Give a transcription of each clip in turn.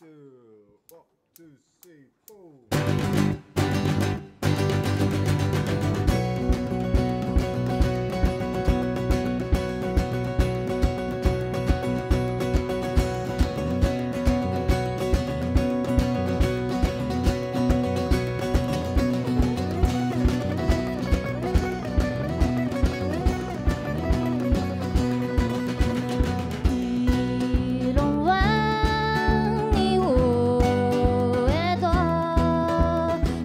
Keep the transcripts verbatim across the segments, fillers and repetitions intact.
two, one, two, three, four. 色は匂えと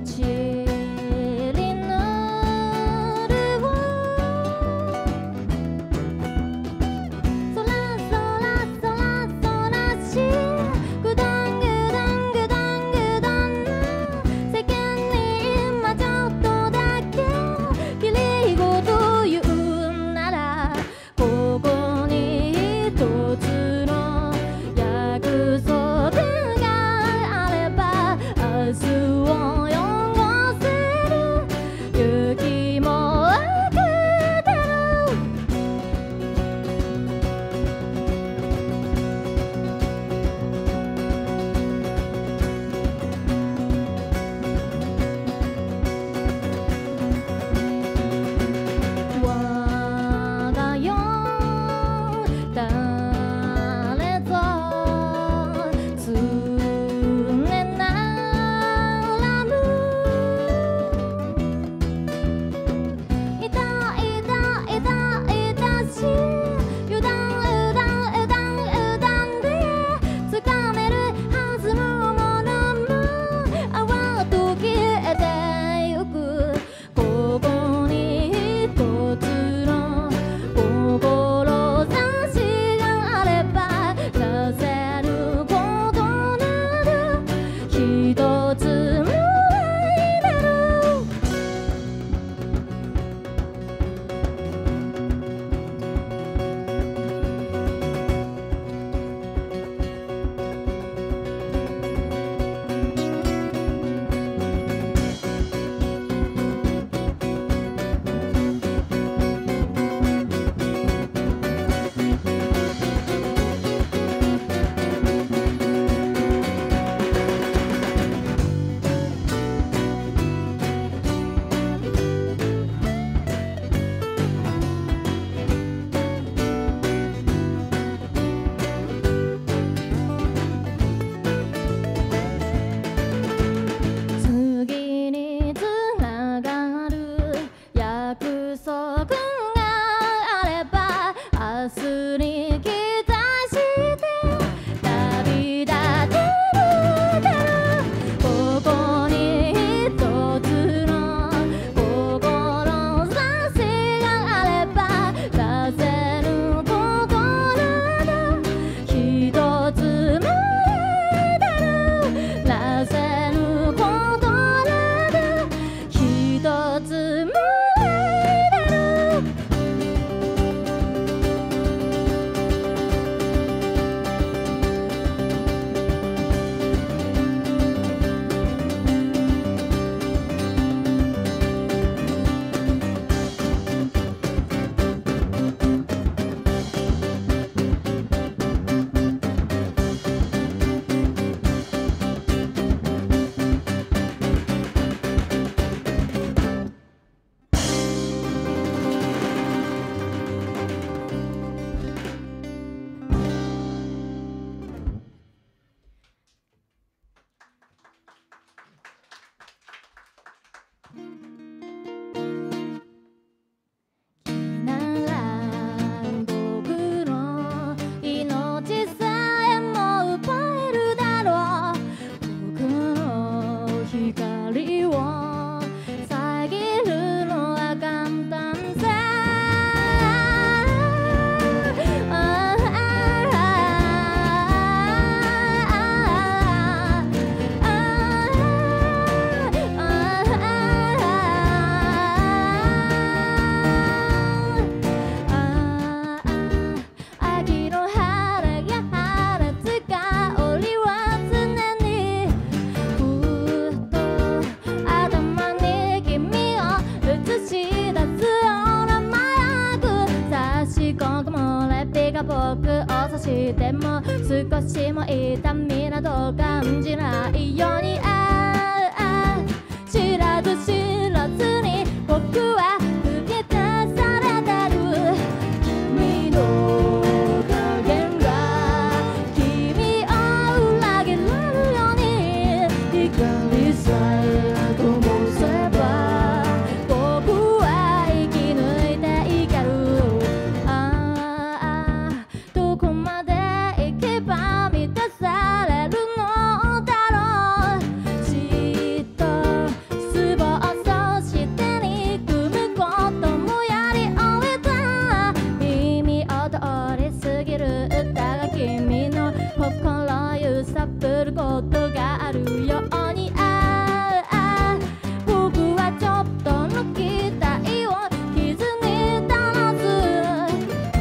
いても少しも痛みなど感じないようにああ知らず知らずに僕は吹き出されてる君の影が君を裏切らぬように光さえ灯せば僕は生き抜いていけるああどこまで行けば満たされるのだろうじっと失望そして憎むこともやり終えた耳を通り過ぎる歌が君の心揺さぶることがあるようにああ僕はちょっとの期待を傷に足らず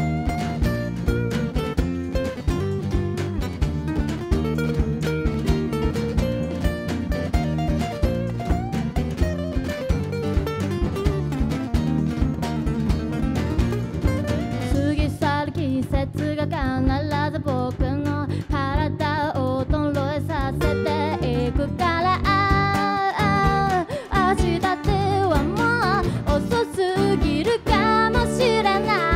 過ぎ去る季節が必ず僕の体を衰えさせていくから明日ではもう遅すぎるかもしれ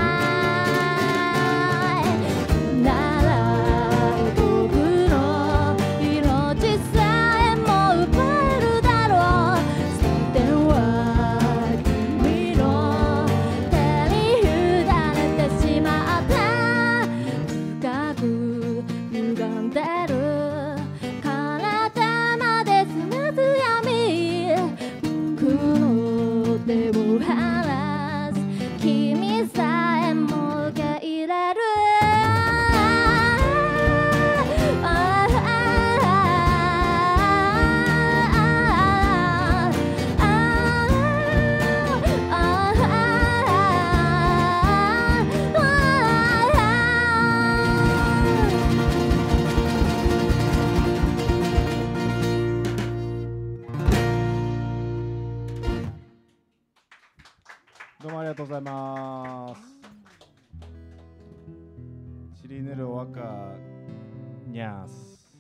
ないなら僕の命さえも奪えるだろうそれは君の手に委ねてしまった深く歪んでる体まで砂ずやみ僕の手を離す君さえも受け入れるあどうもありがとうございます。チリヌルワカニャース。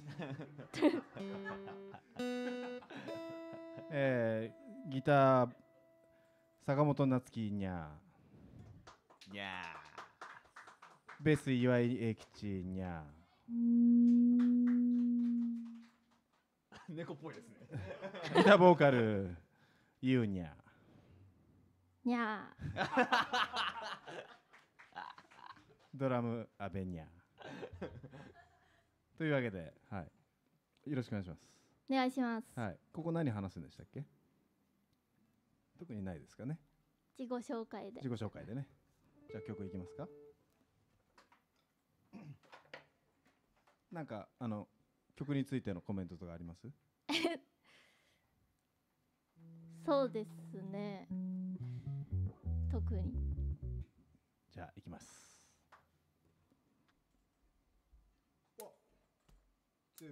えー、ギター坂本夏樹ニャー。 にゃベース岩井英吉ニャー。 ー猫っぽいですね。 ギターボーカルユーニャー。 にゃドラムアベニャー。というわけで、はい、よろしくお願いします。 お願いします。 はい、ここ何話すんでしたっけ？特にないですかね。 自己紹介で。 自己紹介でね。じゃあ曲いきますか。なんかあの曲についてのコメントとかあります？ そうですね。特に。 じゃあいきます。ワン、ツー。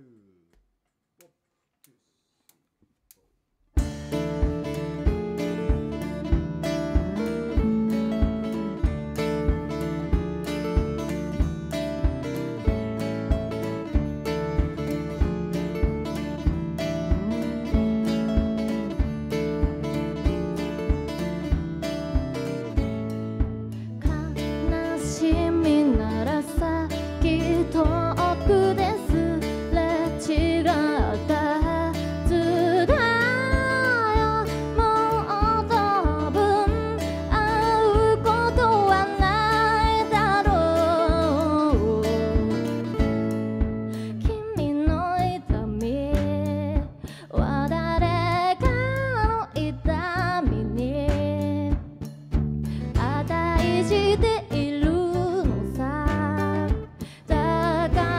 しているのさだか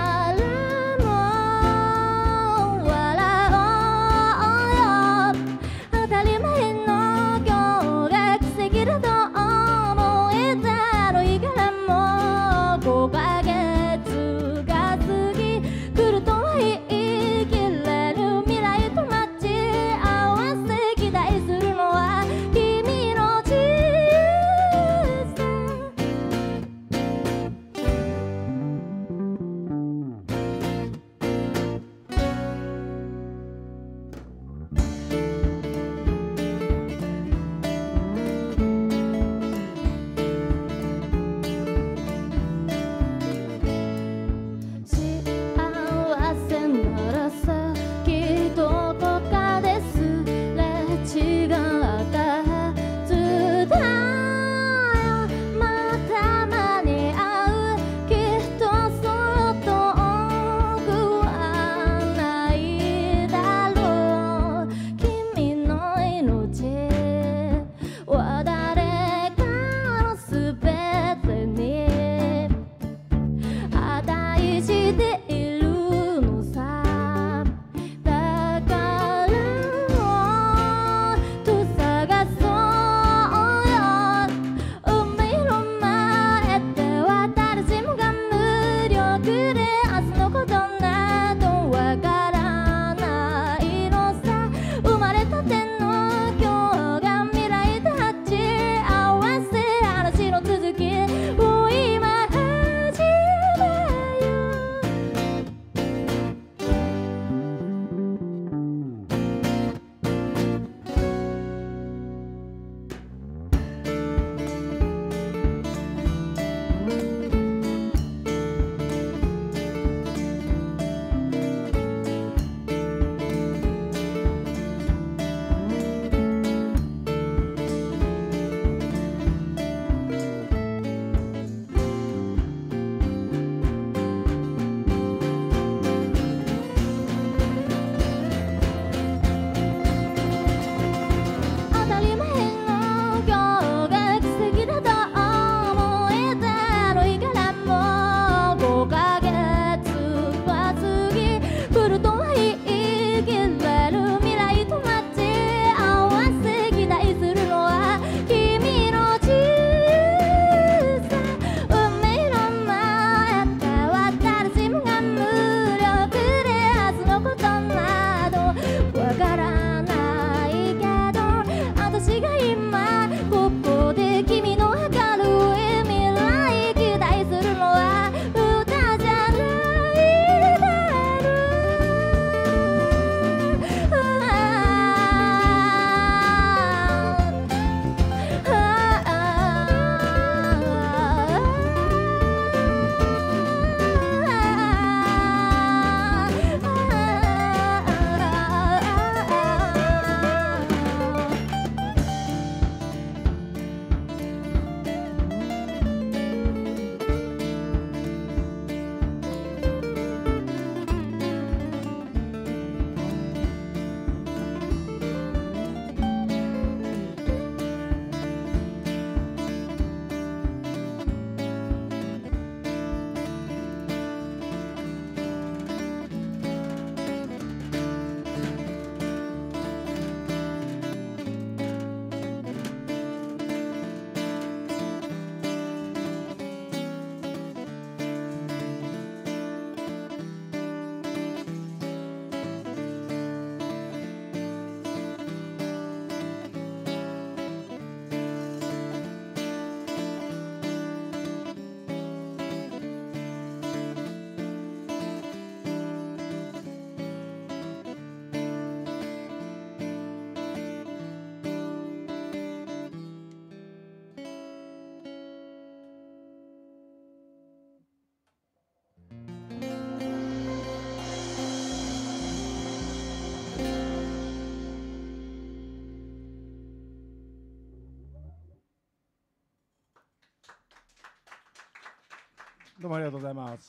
どうもありがとうございます。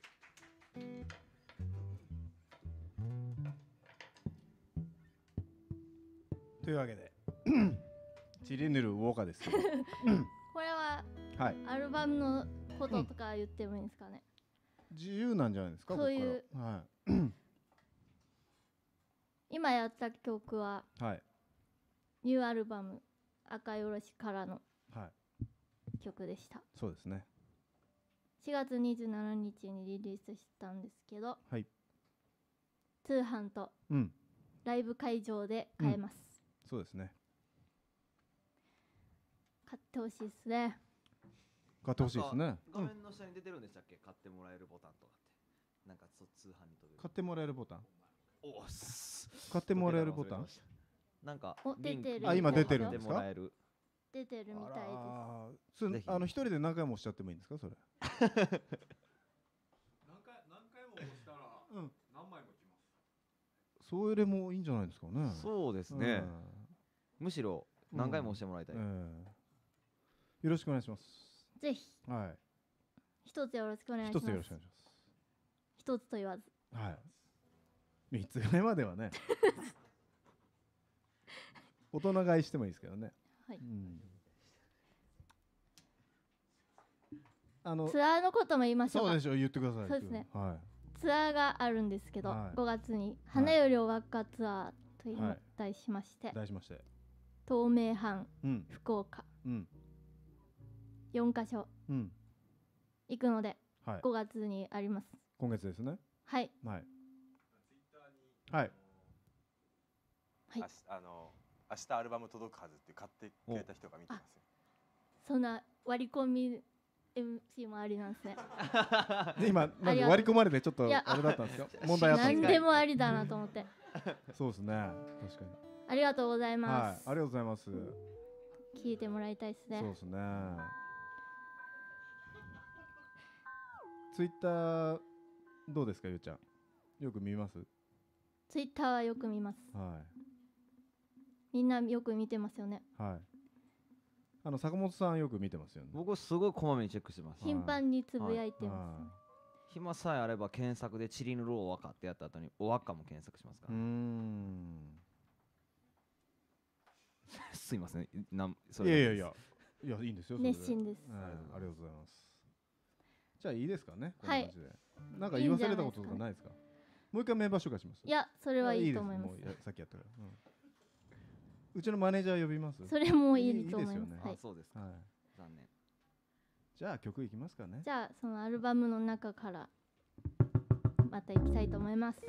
というわけでチリヌルウォーカですけどこれははいアルバムのこととか言ってもいいんですかね。 自由なんじゃないですか。 そういうここからはい今やった曲ははいニューアルバム赤いおろしからのはい曲でした。 そうですね。 しがつにじゅうしちにちにリリースしたんですけど、 はい通販とうんライブ会場で買えます。 そうですね。 買ってほしいですね。 買ってほしいですね。 画面の下に出てるんでしたっけ、買ってもらえるボタンとかってなんかそ通販に飛べる。 買ってもらえるボタン。 おっす買ってもらえるボタン。 なんかお出てるあ今出てるんですか。 買ってもらえる出てるみたいです。 あーそれぜひあの一人で何回もおっしゃってもいいんですかそれ。 何回何回も押したらうん何枚も来ます。 それもいいんじゃないですかね。 そうですね、むしろ何回も押してもらいたい、 うんええよろしくお願いします。 ぜひはい。 一つよろしくお願いします。 一つよろしくお願いします。 一つと言わず。 はい。三つぐらいまではね。大人買いしてもいいですけどね。 はい。 うんあのツアーのことも言いましょうか。 そうでしょう言ってください。 そうですねはツアーがあるんですけど、 はいごがつに花よりおわかツアーというのをはい題しまして、 い。題しまして。 東名阪、 うん福岡うんよんかしょうん行くのではい。 ごがつにあります。 今月ですね。 はい。 はい。はい。 はい明日あの明日アルバム届くはずって買ってくれた人が見てますよ。 そんな割り込み エムシー もありなんですね。 で今なんかありがとう割り込まれてちょっといやあれだったんですか。問題あったんですか。 何でもありだなと思って。 そうですね。確かに。 ありがとうございはい。あます。 りがとうございます。 聞いてもらいたいですねそう。ですね。ツイッターどうですかゆうちゃん。よく見ます。 ツイッターはよく見ます。 はみんなよく見てますよね。 いはい。あの坂本さんよく見てますよね。 僕すごいこまめにチェックしてます。 頻繁につぶやいてます。 は暇さえあれば検索でチリヌルおわかってやった後におわかも検索しますかい。うーら、 ん。 すいませんなんそいれやいやいやいやいいんですよ。それで熱心です。 はい、ありがとうございます。じゃあいいですかね。 はいこんな感じでなんか言わされたこととかないですか。もう一回メンバー紹介します。 いや、それはいいとです思いますも。うやさっきやったから。うんうちのマネージャー呼びます。 それもいいいいと思います。 いいですよねはい。 あそうですか、 はい。 残念。 じゃあ曲いきますかね。 じゃあそのアルバムの中からまた行きたいと思います。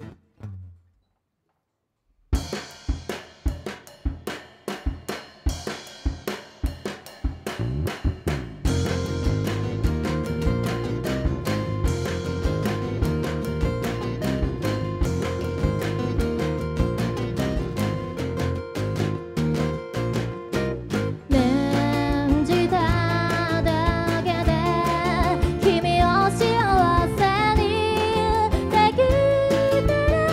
念じただけで君を幸せにできたら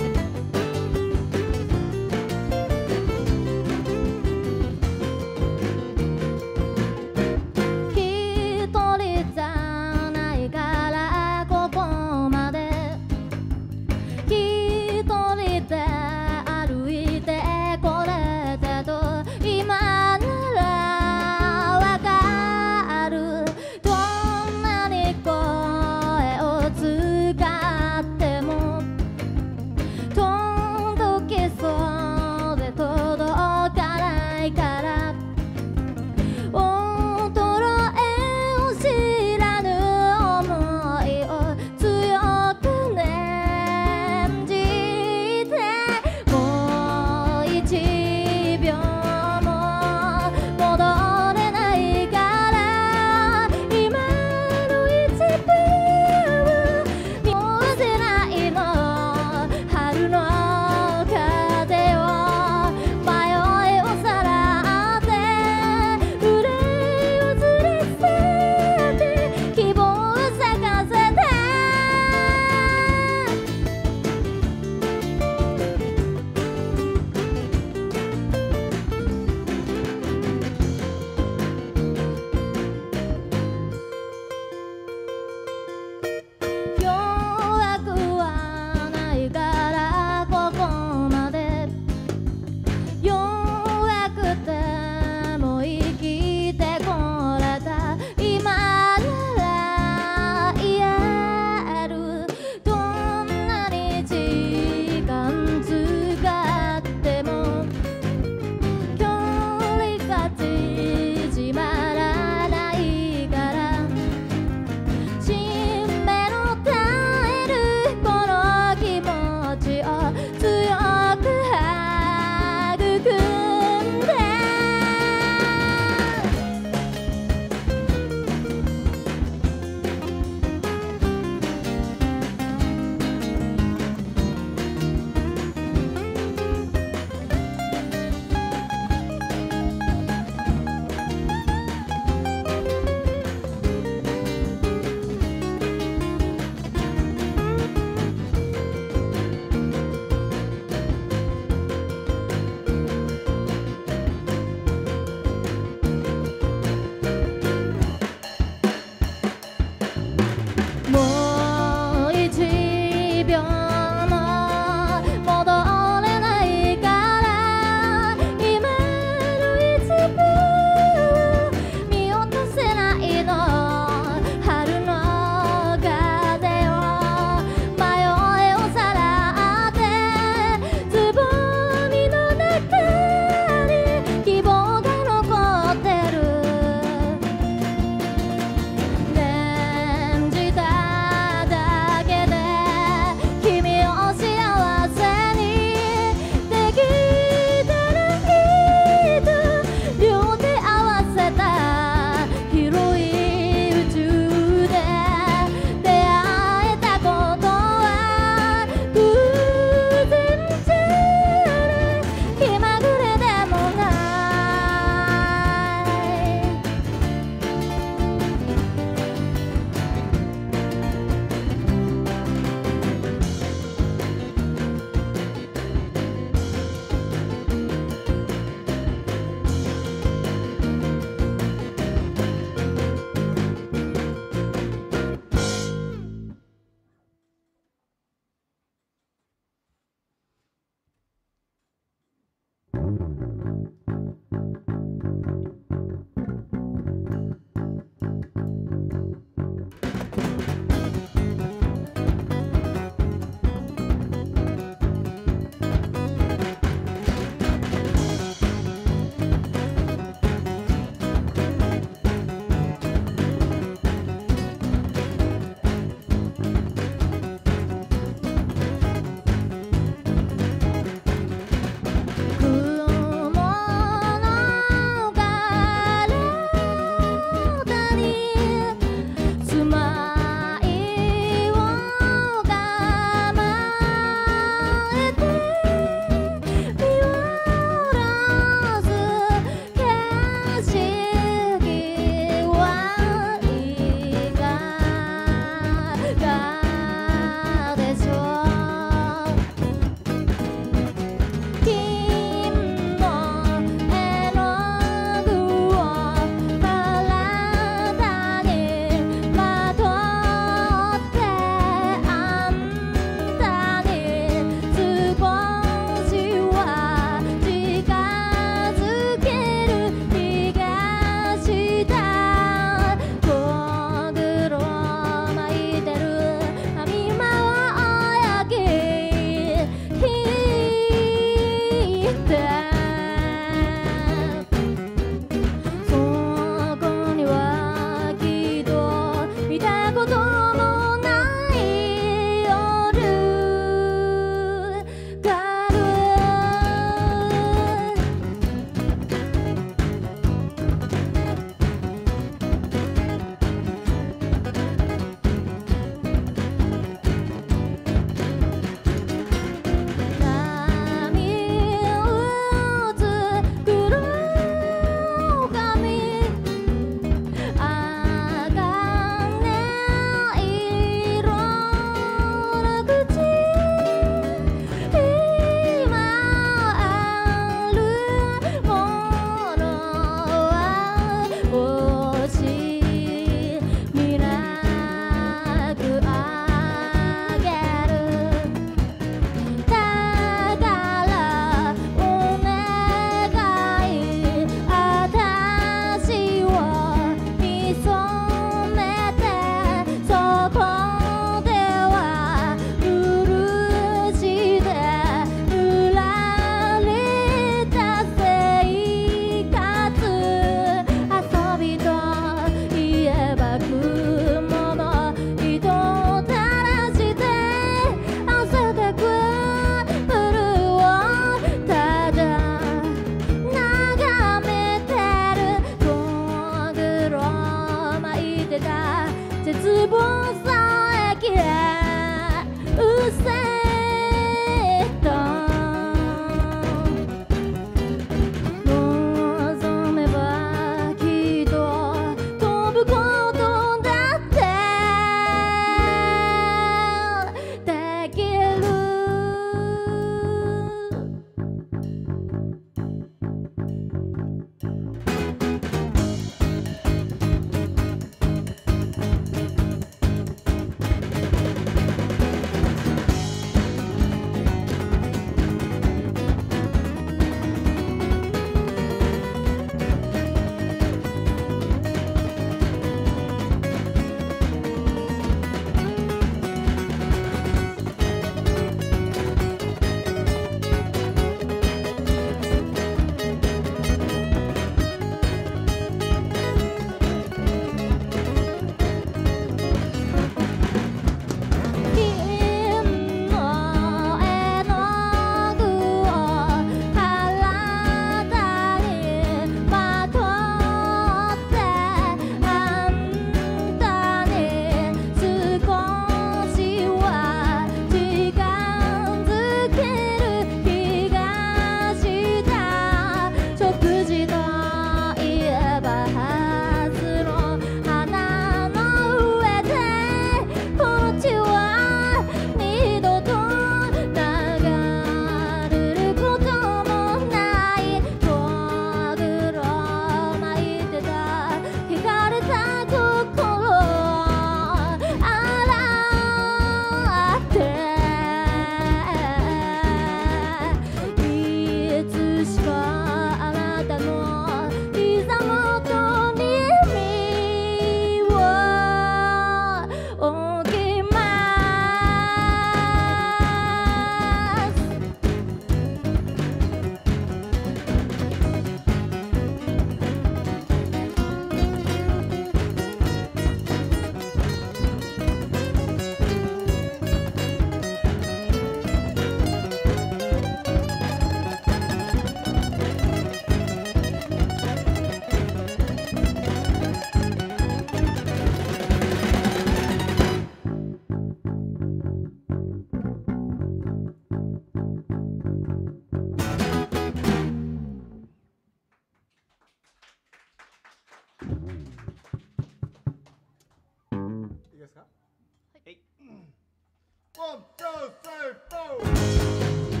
えい。 One, two, three, four.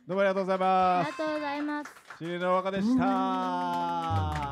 どうもありがとうございあます。 りがとうございます。 シーの若でした。